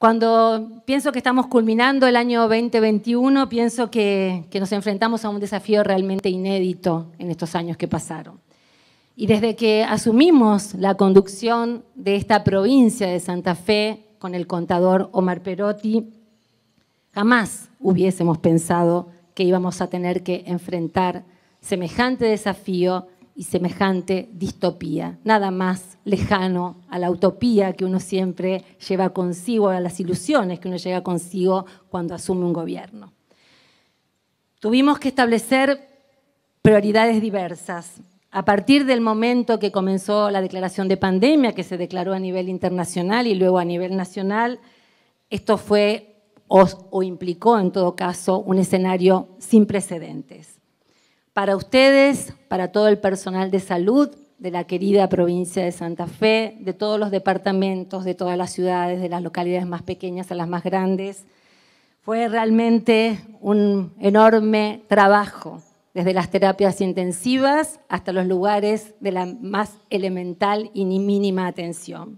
Cuando pienso que estamos culminando el año 2021, pienso que nos enfrentamos a un desafío realmente inédito en estos años que pasaron. Y desde que asumimos la conducción de esta provincia de Santa Fe con el contador Omar Perotti, jamás hubiésemos pensado que íbamos a tener que enfrentar semejante desafío y semejante distopía, nada más lejano a la utopía que uno siempre lleva consigo, a las ilusiones que uno lleva consigo cuando asume un gobierno. Tuvimos que establecer prioridades diversas. A partir del momento que comenzó la declaración de pandemia, que se declaró a nivel internacional y luego a nivel nacional, esto fue o implicó en todo caso un escenario sin precedentes. Para ustedes, para todo el personal de salud de la querida provincia de Santa Fe, de todos los departamentos, de todas las ciudades, de las localidades más pequeñas a las más grandes, fue realmente un enorme trabajo, desde las terapias intensivas hasta los lugares de la más elemental y ni mínima atención.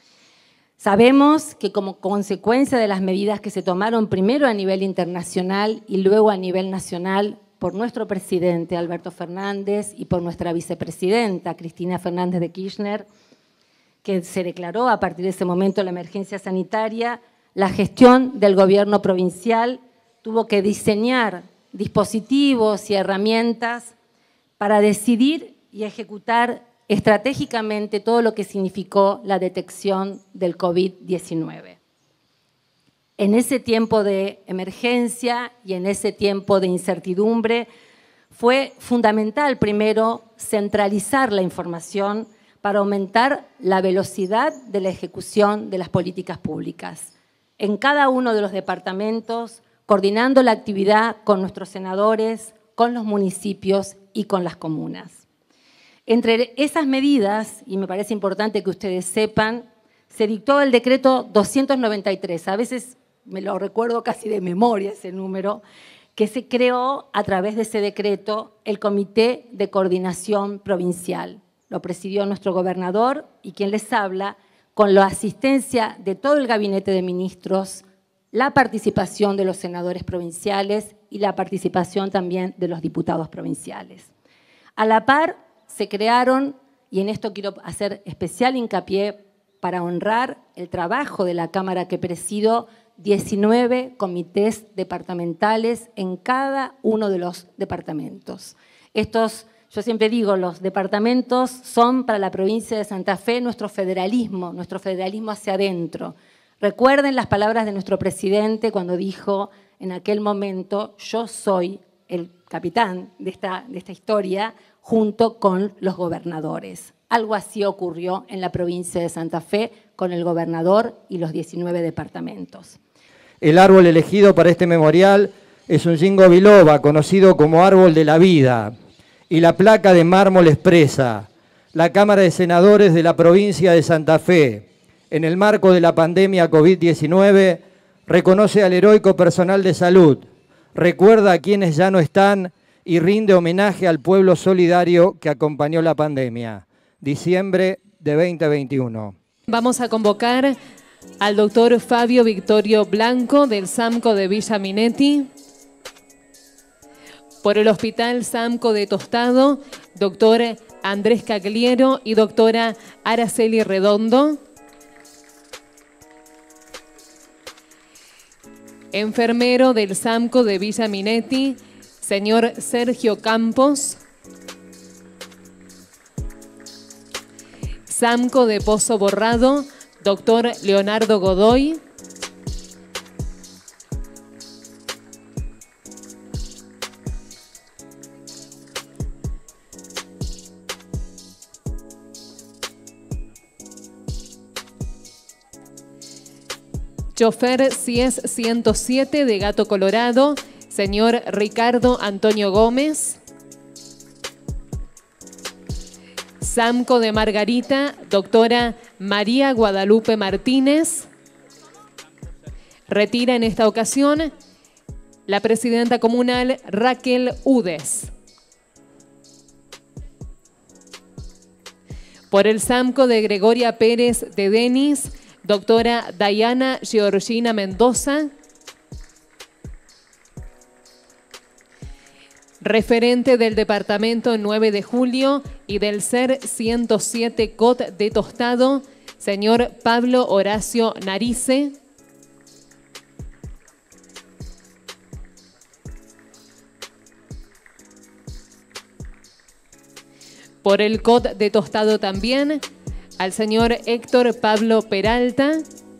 Sabemos que como consecuencia de las medidas que se tomaron primero a nivel internacional y luego a nivel nacional por nuestro presidente Alberto Fernández y por nuestra vicepresidenta Cristina Fernández de Kirchner, que se declaró a partir de ese momento la emergencia sanitaria, la gestión del gobierno provincial tuvo que diseñar dispositivos y herramientas para decidir y ejecutar estratégicamente todo lo que significó la detección del COVID-19. En ese tiempo de emergencia y en ese tiempo de incertidumbre, fue fundamental primero centralizar la información para aumentar la velocidad de la ejecución de las políticas públicas. En cada uno de los departamentos, coordinando la actividad con nuestros senadores, con los municipios y con las comunas. Entre esas medidas, y me parece importante que ustedes sepan, se dictó el decreto 293, a veces me lo recuerdo casi de memoria ese número, que se creó a través de ese decreto el Comité de Coordinación Provincial. Lo presidió nuestro gobernador y quien les habla, con la asistencia de todo el gabinete de ministros, la participación de los senadores provinciales y la participación también de los diputados provinciales. A la par se crearon, y en esto quiero hacer especial hincapié para honrar el trabajo de la Cámara que presido, 19 comités departamentales en cada uno de los departamentos. Estos, yo siempre digo, los departamentos son para la provincia de Santa Fe nuestro federalismo hacia adentro. Recuerden las palabras de nuestro presidente cuando dijo en aquel momento, yo soy el capitán de esta historia junto con los gobernadores. Algo así ocurrió en la provincia de Santa Fe con el gobernador y los 19 departamentos. El árbol elegido para este memorial es un ginkgo biloba, conocido como árbol de la vida, y la placa de mármol expresa: la Cámara de Senadores de la provincia de Santa Fe, en el marco de la pandemia COVID-19, reconoce al heroico personal de salud, recuerda a quienes ya no están y rinde homenaje al pueblo solidario que acompañó la pandemia. Diciembre de 2021. Vamos a convocar al doctor Fabio Victorio Blanco del SAMCO de Villa Minetti. Por el Hospital SAMCO de Tostado, doctor Andrés Cagliero y doctora Araceli Redondo. Enfermero del SAMCO de Villa Minetti, señor Sergio Campos. SAMCO de Pozo Borrado, doctor Leonardo Godoy. Chofer CIES 107 de Gato Colorado, señor Ricardo Antonio Gómez. SAMCO de Margarita, doctora María Guadalupe Martínez. Retira en esta ocasión la presidenta comunal Raquel Udes. Por el SAMCO de Gregoria Pérez de Denis, doctora Dayana Georgina Mendoza, referente del Departamento 9 de Julio y del SER 107 COT de Tostado, señor Pablo Horacio Narice. Por el COT de Tostado también, al señor Héctor Pablo Peralta.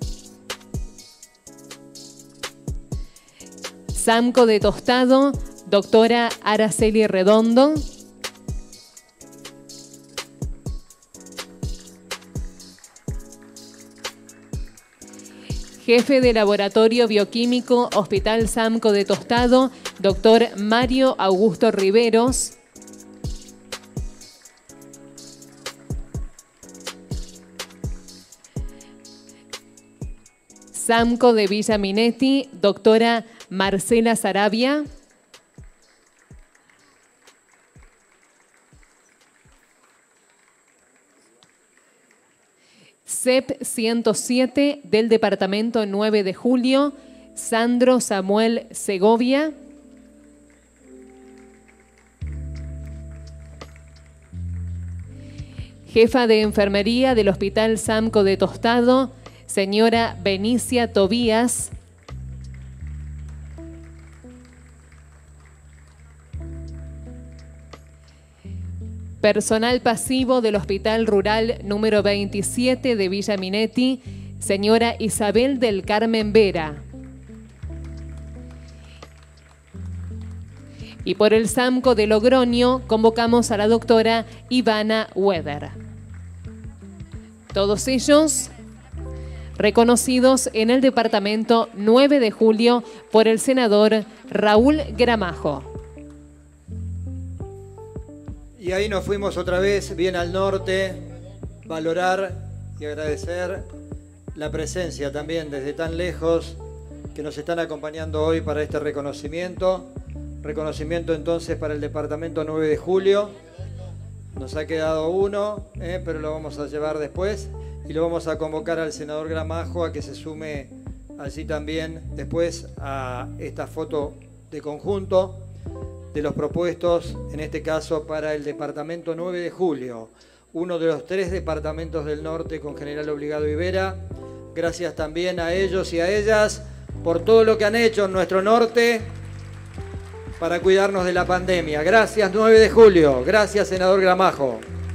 SAMCO de Tostado, doctora Araceli Redondo. Jefe de Laboratorio Bioquímico, Hospital SAMCO de Tostado, doctor Mario Augusto Riveros. SAMCO de Villa Minetti, doctora Marcela Sarabia. CEP 107 del Departamento 9 de Julio, Sandro Samuel Segovia. Jefa de Enfermería del Hospital SAMCO de Tostado, señora Benicia Tobías. Personal pasivo del Hospital Rural número 27 de Villa Minetti, señora Isabel del Carmen Vera. Y por el SAMCO de Logroño convocamos a la doctora Ivana Weber. Todos ellos reconocidos en el Departamento 9 de Julio por el senador Raúl Gramajo. Y ahí nos fuimos otra vez bien al norte, valorar y agradecer la presencia también desde tan lejos que nos están acompañando hoy para este reconocimiento. Reconocimiento entonces para el Departamento 9 de Julio. Nos ha quedado uno, pero lo vamos a llevar después. Y lo vamos a convocar al senador Gramajo a que se sume allí también después a esta foto de conjunto de los propuestos, en este caso para el Departamento 9 de Julio, uno de los 3 departamentos del norte con General Obligado Ibera. Gracias también a ellos y a ellas por todo lo que han hecho en nuestro norte para cuidarnos de la pandemia. Gracias 9 de Julio, gracias senador Gramajo.